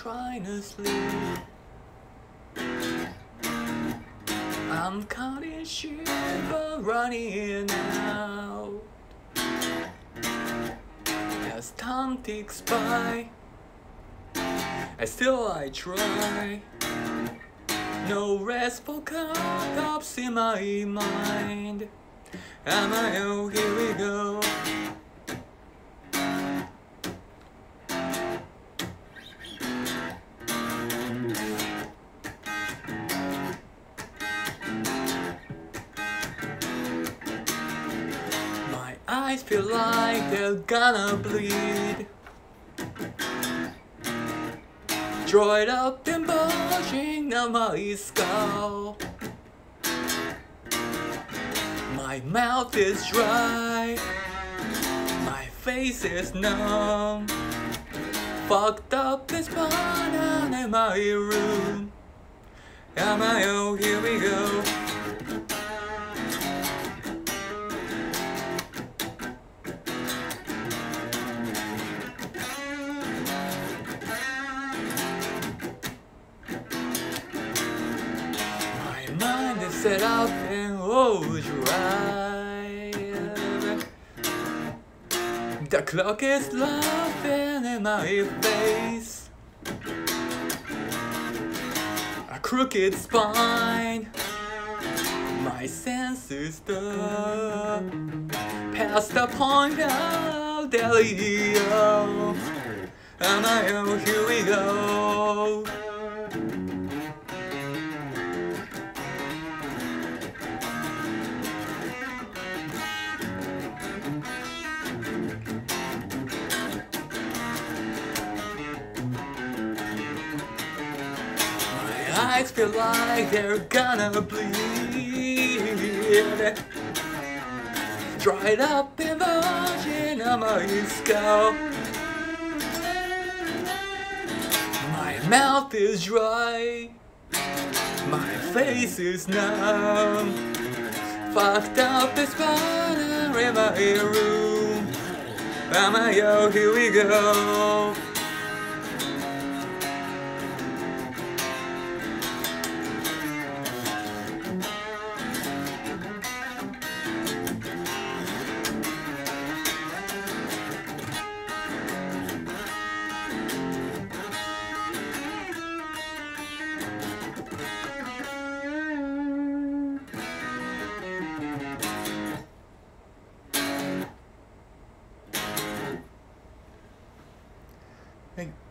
trying to sleep. I'm counting sheep but running in and out as time ticks by. And still I try. No restful cups in my mind. Am I oh, here we go. My eyes feel like they're gonna bleed. Dried up and bulging down my skull. My mouth is dry, my face is numb. Fucked up is bottom in my room. Am I oh, here we go. Mind is set up and overdrive. The clock is laughing in my face. A crooked spine. My senses dumb. Past the point of delirium. Am I oh, here we go. Eyes feel like they're gonna bleed. Dried up in virgin on my skull. My mouth is dry, my face is numb. Fucked up is water in my room. Am I oh, here we go. Thank you.